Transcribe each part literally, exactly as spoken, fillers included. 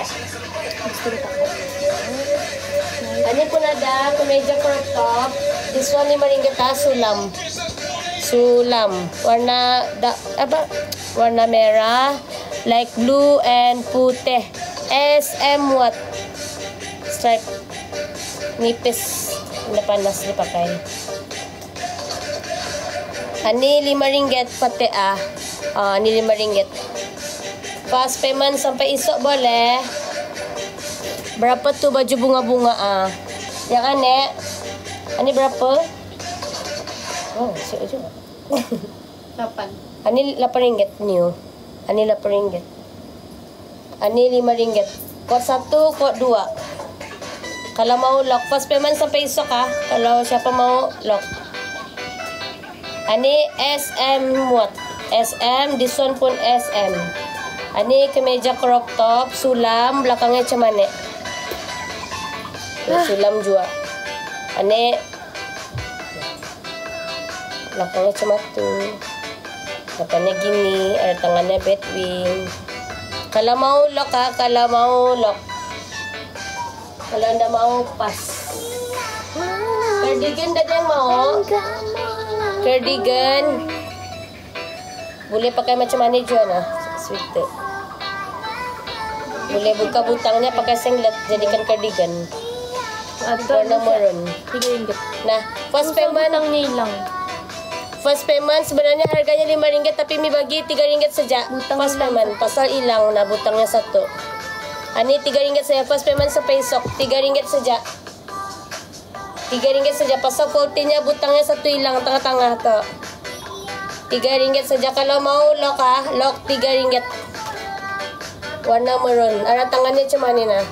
Ano po na da, kemeja crop top. This one lima ringgit ha, sulam. Sulam. Warna, da, apa? Warna merah, like blue and putih. S M what? Stripe. Nipis. Napanas dipakai. Ani lima ringgit pati ah. Ah, ni lima ringgit. Fast payment sampai esok boleh. Berapa tu baju bunga-bunga ah? Yang aneh. Ani berapa? Oh, siap juga. Lapan. Ani lapan ringgit new. Ani lapan ringgit. Ani lima ringgit. Kod satu, kod dua. Kalau mau lock, fast payment sampai esok ah. Kalau siapa mau lock. Ani S M what? S M, this one pun S M. Ani kemeja crop top, sulam, belakangnya macam mana? Ah. Sulam juga. Ani belakangnya macam tu. Depannya gini, ada tangannya bedwing. Kalau mau lock ah, kalau mau lock. Kalau anda mau pas. Cardigan dah yang mau. Cardigan. Boleh pakai macam mana juga nah. Sweater. Boleh buka butangnya pakai singlet, jadikan cardigan. Warna maroon. tiga ringgit. Nah, first payment butang ni hilang. First payment sebenarnya harganya lima ringgit tapi mi bagi tiga ringgit saja. Butang First hilang. payment pasal hilang nah butangnya satu. Ini tiga ringgit saja first payment sampai esok. tiga ringgit saja. tiga ringgit saja pasal faultnya butangnya satu hilang tengah-tengah tu. tiga ringgit saja kalau mau lock ah, lock tiga ringgit. Warna maroon. Ada tangannya macam mana nah?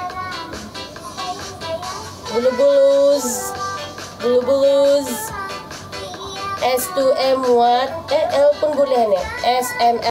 Bulu-bulus. Bulu-bulus. S two M what? Eh, L pun boleh ni. S M